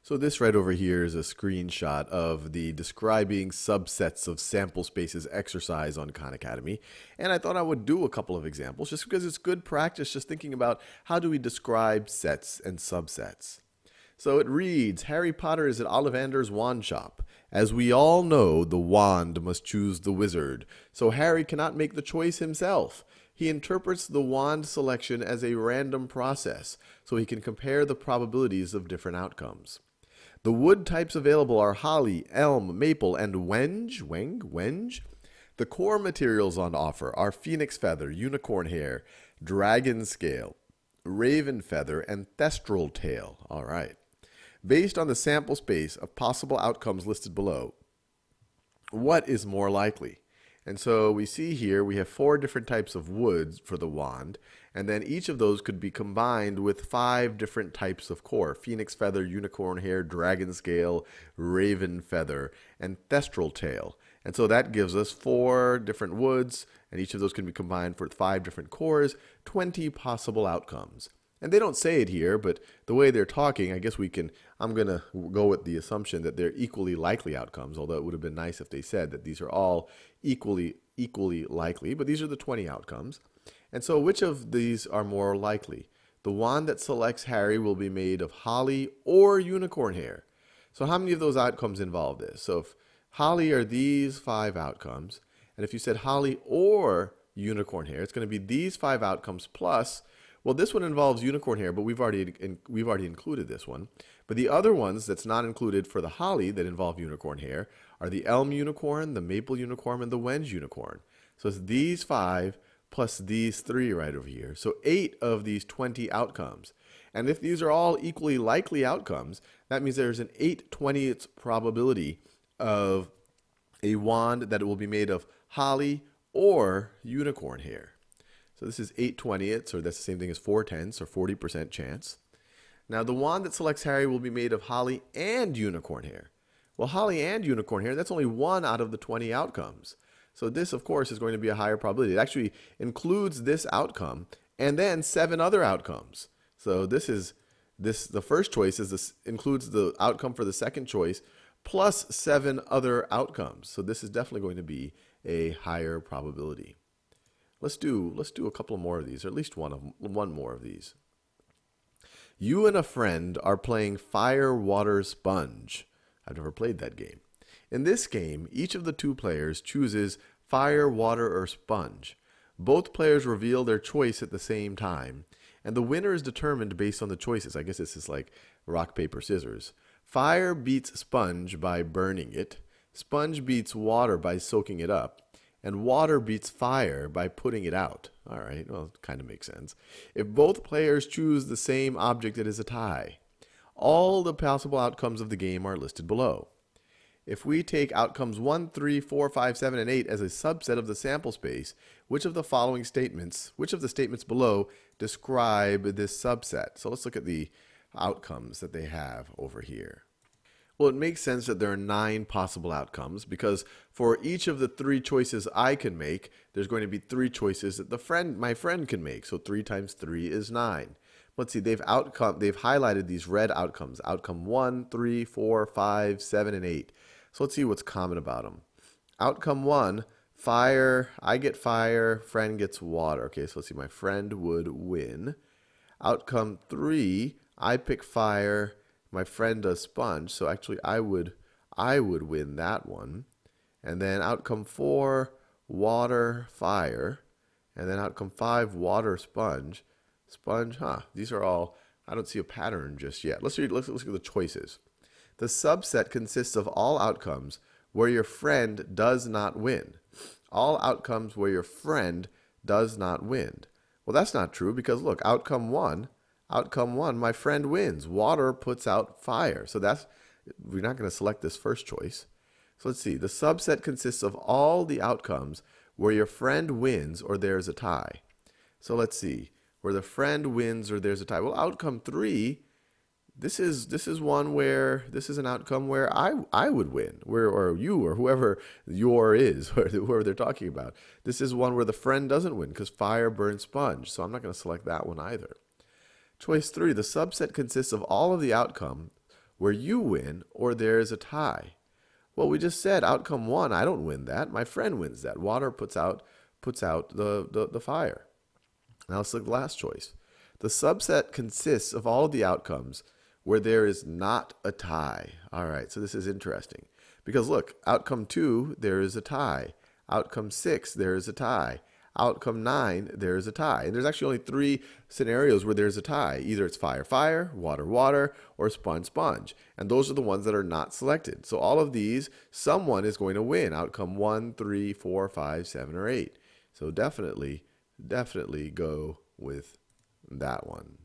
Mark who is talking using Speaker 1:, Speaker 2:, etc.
Speaker 1: So this right over here is a screenshot of the describing subsets of sample spaces exercise on Khan Academy. And I thought I would do a couple of examples just because it's good practice just thinking about how do we describe sets and subsets. So it reads, Harry Potter is at Ollivander's wand shop. As we all know, the wand must choose the wizard, so Harry cannot make the choice himself. He interprets the wand selection as a random process, so he can compare the probabilities of different outcomes. The wood types available are holly, elm, maple, and wenge. The core materials on offer are phoenix feather, unicorn hair, dragon scale, raven feather, and thestral tail. All right. Based on the sample space of possible outcomes listed below, what is more likely? And so we see here we have 4 different types of woods for the wand, and then each of those could be combined with 5 different types of core: phoenix feather, unicorn hair, dragon scale, raven feather, and thestral tail. And so that gives us 4 different woods, and each of those can be combined for 5 different cores, 20 possible outcomes. And they don't say it here, but the way they're talking, I guess I'm going to go with the assumption that they're equally likely outcomes, although it would have been nice if they said that these are all equally likely, but these are the 20 outcomes. And so which of these are more likely? The wand that selects Harry will be made of holly or unicorn hair. So how many of those outcomes involve this? So if holly are these 5 outcomes, and if you said holly or unicorn hair, it's going to be these 5 outcomes plus, well, this one involves unicorn hair, but we've already included this one. But the other ones that's not included for the holly that involve unicorn hair are the elm unicorn, the maple unicorn, and the wenge unicorn. So it's these 5 plus these 3 right over here. So 8 of these 20 outcomes. And if these are all equally likely outcomes, that means there's an 8/20th probability of a wand that it will be made of holly or unicorn hair. So this is 8/20ths, or that's the same thing as 4/10ths, or 40% chance. Now the wand that selects Harry will be made of holly and unicorn hair. Well, holly and unicorn hair, that's only 1 out of the 20 outcomes. So this, of course, is going to be a higher probability. It actually includes this outcome and then 7 other outcomes. So the first choice includes the outcome for the second choice plus 7 other outcomes. So this is definitely going to be a higher probability. Let's do a couple more of these, or at least one more of these. You and a friend are playing Fire, Water, Sponge. I've never played that game. In this game, each of the 2 players chooses fire, water, or sponge. Both players reveal their choice at the same time, and the winner is determined based on the choices. I guess this is like rock, paper, scissors. Fire beats sponge by burning it. Sponge beats water by soaking it up. And water beats fire by putting it out. All right, well, it kind of makes sense. If both players choose the same object, it is a tie. All the possible outcomes of the game are listed below. If we take outcomes 1, 3, 4, 5, 7, and 8 as a subset of the sample space, which of the statements below describe this subset? So let's look at the outcomes that they have over here. Well, it makes sense that there are 9 possible outcomes because for each of the 3 choices I can make, there's going to be 3 choices that my friend can make. So 3 times 3 is 9. Let's see, they've highlighted these red outcomes. Outcome 1, 3, 4, 5, 7, and 8. So let's see what's common about them. Outcome 1, fire, I get fire, friend gets water. Okay, so let's see, my friend would win. Outcome 3, I pick fire, my friend does sponge, so actually I would win that one. And then outcome 4, water, fire. And then outcome 5, water, sponge. Sponge, these are all, I don't see a pattern just yet. Let's look at the choices. The subset consists of all outcomes where your friend does not win. All outcomes where your friend does not win. Well, that's not true because look, outcome 1, my friend wins. Water puts out fire. So we're not going to select this first choice. So let's see. The subset consists of all the outcomes where your friend wins or there's a tie. So let's see. Where the friend wins or there's a tie. Well, outcome 3, this is an outcome where I would win, or you or whoever is, or whoever they're talking about. This is one where the friend doesn't win because fire burns sponge. So I'm not going to select that one either. Choice 3, the subset consists of all of the outcomes where you win or there is a tie? Well, we just said outcome 1, I don't win that. My friend wins that. Water puts out the fire. Now let's look at the last choice. The subset consists of all of the outcomes where there is not a tie. All right, so this is interesting. Because look, outcome 2, there is a tie. Outcome 6, there is a tie. Outcome 9, there is a tie. And there's actually only 3 scenarios where there's a tie. Either it's fire, fire, water, water, or sponge, sponge. And those are the ones that are not selected. So all of these, someone is going to win. Outcome 1, 3, 4, 5, 7, or 8. So definitely go with that one.